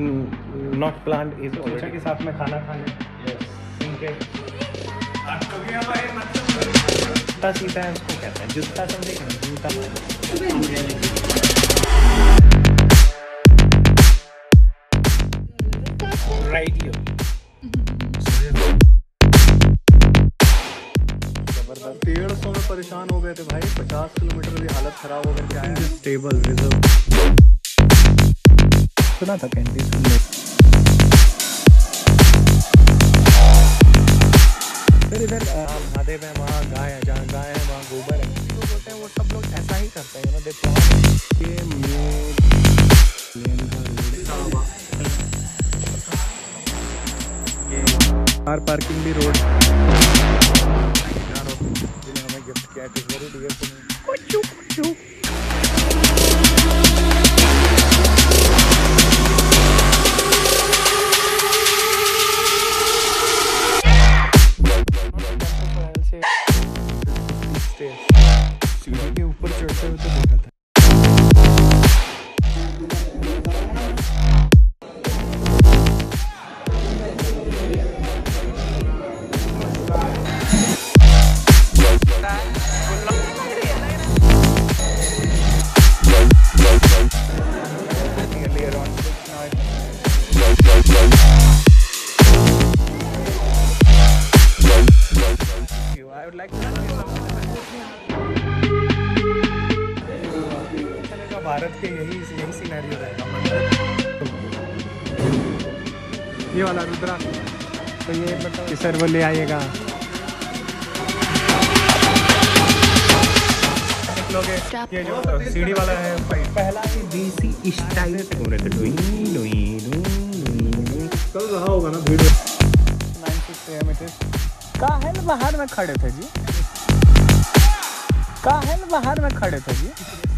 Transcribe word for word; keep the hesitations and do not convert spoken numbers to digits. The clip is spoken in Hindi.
नॉट प्लान इज सोचा के साथ में खाना खाने। जूता सीधा है उसको कहते हैं, जूता समझे क्या, जूता राइडियो डेढ़ सौ में परेशान हो गए थे भाई, पचास किलोमीटर की हालत खराब हो गई। क्या है स्टेबल रिजर्व सुना था कैंडी सुन ले। फिर इधर महादेव है, वहाँ गाय है, जहाँ गाय है वहाँ गोबर है। लोग होते हैं वो सब लोग ऐसा ही करते हैं, you know the car parking भी रोड जिन्हें हमें गिफ्ट किया, it is very dear to me. कुचू कुचू सीढ़ी के ऊपर चढ़ते हुए तो देखा था। I would like to चलेगा, भारत के यही यही सिनेरियो रहेगा। ये वाला रुद्रा तो ये मतलब सर वो ले आइएगा, ये जो सीढ़ी वाला है पहला ही देसी स्टाइल से घूम रहे थे। कल रहा होगा ना भीड़। Nine six A M it is. काहें बाहर में खड़े थे जी, काहें बाहर में खड़े थे जी।